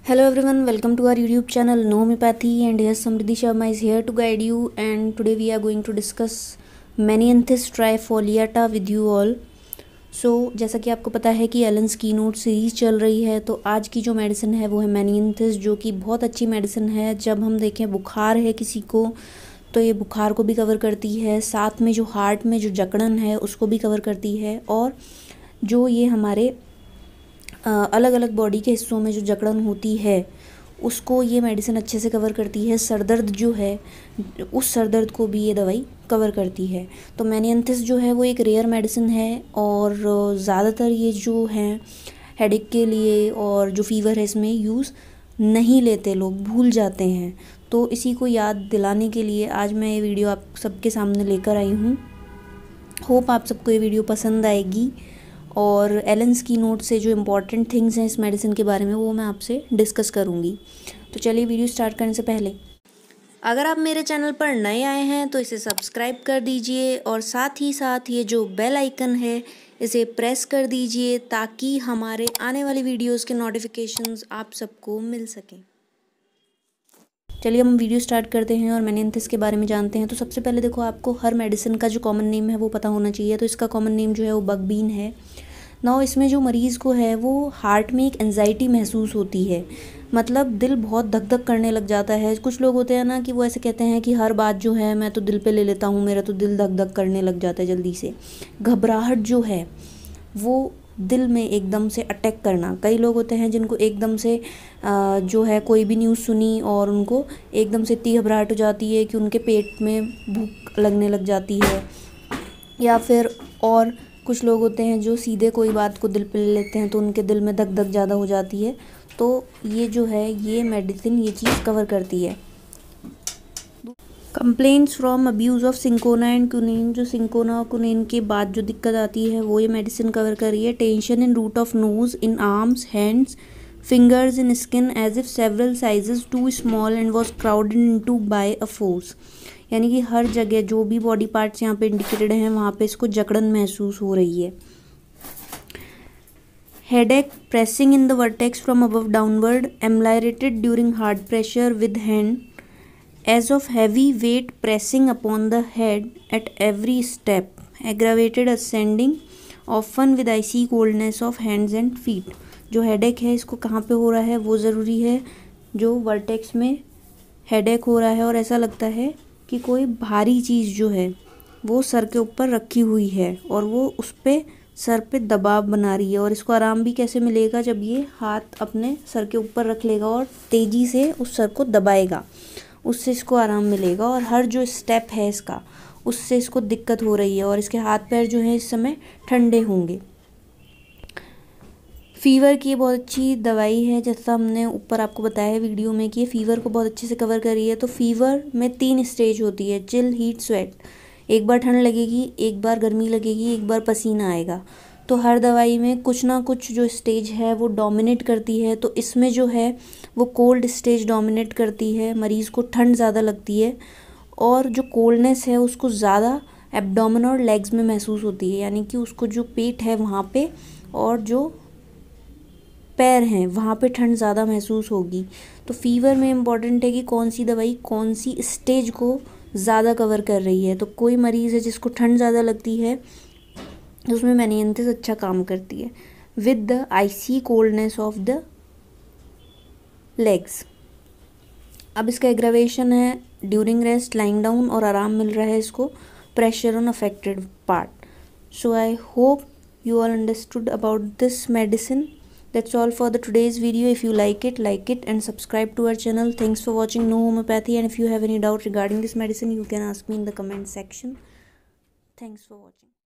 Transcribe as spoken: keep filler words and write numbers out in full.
Hello everyone, welcome to our YouTube channel Homoeopathy, and here Samriddhi Sharma is here to guide you. And today we are going to discuss Menyanthes Trifoliata with you all. So जैसा कि आपको पता है कि Allen's keynote series चल रही है, तो आज की जो मेडिसिन है वो है मेनियंथेस, जो कि बहुत अच्छी मेडिसिन है। जब हम देखें बुखार है किसी को तो ये बुखार को भी कवर करती है, साथ में जो हार्ट में जो जकड़न है उसको भी कवर करती है, और जो ये हमारे अलग अलग बॉडी के हिस्सों में जो जकड़न होती है उसको ये मेडिसिन अच्छे से कवर करती है। सर दर्द जो है उस सर दर्द को भी ये दवाई कवर करती है। तो मेनियंथेस जो है वो एक रेयर मेडिसिन है, और ज़्यादातर ये जो है हेडेक के लिए और जो फीवर है इसमें यूज़ नहीं लेते, लोग भूल जाते हैं। तो इसी को याद दिलाने के लिए आज मैं ये वीडियो आप सबके सामने लेकर आई हूँ। होप आप सबको ये वीडियो पसंद आएगी, और एलन्स कीनोट से जो इम्पॉर्टेंट थिंग्स हैं इस मेडिसिन के बारे में वो मैं आपसे डिस्कस करूँगी। तो चलिए वीडियो स्टार्ट करने से पहले अगर आप मेरे चैनल पर नए आए हैं तो इसे सब्सक्राइब कर दीजिए, और साथ ही साथ ये जो बेल आइकन है इसे प्रेस कर दीजिए ताकि हमारे आने वाली वीडियोस के नोटिफिकेशंस आप सबको मिल सकें। चलिए हम वीडियो स्टार्ट करते हैं और मेनियंथेस के बारे में जानते हैं। तो सबसे पहले देखो, आपको हर मेडिसिन का जो कॉमन नेम है वो पता होना चाहिए। तो इसका कॉमन नेम जो है वो बगबीन है। नाउ इसमें जो मरीज़ को है वो हार्ट में एक एंजाइटी महसूस होती है, मतलब दिल बहुत धक धक करने लग जाता है। कुछ लोग होते हैं ना कि वो ऐसे कहते हैं कि हर बात जो है मैं तो दिल पे ले लेता हूँ, मेरा तो दिल धक धक करने लग जाता है जल्दी से। घबराहट जो है वो दिल में एकदम से अटैक करना। कई लोग होते हैं जिनको एकदम से जो है कोई भी न्यूज़ सुनी और उनको एकदम से इतनी घबराहट हो जाती है कि उनके पेट में भूख लगने लग जाती है, या फिर और कुछ लोग होते हैं जो सीधे कोई बात को दिल पे ले लेते हैं तो उनके दिल में धक धक ज़्यादा हो जाती है। तो ये जो है ये मेडिसिन ये चीज़ कवर करती है। Complaints from abuse of cinchona and quinine, जो सिंकोना और क्विनीन के बाद जो दिक्कत आती है वो ये मेडिसिन कवर कर रही है। Tension in root of nose, in arms, hands, fingers, in skin as if several sizes too small and was crowded into by a force, यानी कि हर जगह जो भी बॉडी पार्ट्स यहाँ पे इंडिकेटेड हैं वहाँ पे इसको जकड़न महसूस हो रही है। Headache, pressing in the vertex from above downward, ameliorated during hard pressure with hand as of heavy weight pressing upon the head at every step, aggravated ascending, often with icy coldness of hands and feet। जो headache है इसको कहाँ पे हो रहा है वो ज़रूरी है। जो वर्टेक्स में हेडेक हो रहा है और ऐसा लगता है कि कोई भारी चीज़ जो है वो सर के ऊपर रखी हुई है और वो उस पर सर पे दबाव बना रही है। और इसको आराम भी कैसे मिलेगा, जब ये हाथ अपने सर के ऊपर रख लेगा और तेज़ी से उस सर को दबाएगा, उससे इसको आराम मिलेगा। और हर जो स्टेप है इसका उससे इसको दिक्कत हो रही है, और इसके हाथ पैर जो है इस समय ठंडे होंगे। फ़ीवर की बहुत अच्छी दवाई है, जैसा हमने ऊपर आपको बताया है वीडियो में कि ये फ़ीवर को बहुत अच्छे से कवर कर रही है। तो फ़ीवर में तीन स्टेज होती है, चिल, हीट, स्वेट। एक बार ठंड लगेगी, एक बार गर्मी लगेगी, एक बार पसीना आएगा। तो हर दवाई में कुछ ना कुछ जो स्टेज है वो डोमिनेट करती है। तो इसमें जो है वो कोल्ड स्टेज डोमिनेट करती है, मरीज़ को ठंड ज़्यादा लगती है, और जो कोल्डनेस है उसको ज़्यादा एब्डोमेन और लेग्स में महसूस होती है, यानी कि उसको जो पेट है वहाँ पे और जो पैर हैं वहाँ पे ठंड ज़्यादा महसूस होगी। तो फीवर में इम्पॉर्टेंट है कि कौन सी दवाई कौन सी स्टेज को ज़्यादा कवर कर रही है। तो कोई मरीज़ है जिसको ठंड ज़्यादा लगती है उसमें मेनियंथेस अच्छा काम करती है, with the icy coldness of the legs. अब इसका एग्रावेशन है ड्यूरिंग रेस्ट, लाइंग डाउन, और आराम मिल रहा है इसको, pressure on affected part. So I hope you all understood about this medicine. That's all for the today's video. If you like it, like it and subscribe to our channel. Thanks for watching No Homoeopathy, and if you have any doubt regarding this medicine you can ask me in the comment section. Thanks for watching.